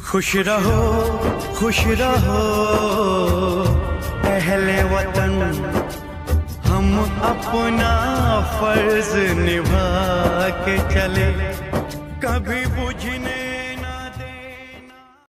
खुश रहो खुश रहो अहले वतन, हम अपना फर्ज निभा के चले, कभी बुझने